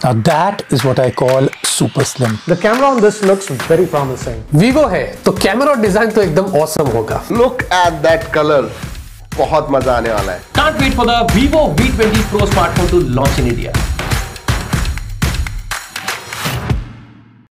Now that is what I call super slim. The camera on this looks very promising. Vivo है तो camera और design तो एकदम awesome होगा. Look at that color. बहुत मजा आने वाला है. Can't wait for the Vivo V20 Pro smartphone to launch in India.